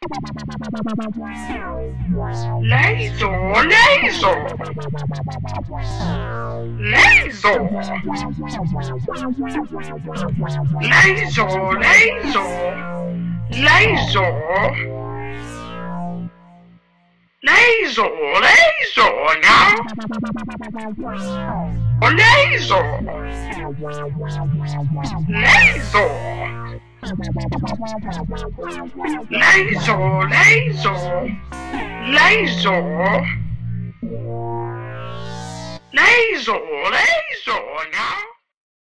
Layzor, Layzor, Layzor, Layzor, Layzor, Layzor, Layzor, Layzor now. Layzor, Layzor. Layzor, Layzor, Layzor, Layzor, Layzor now.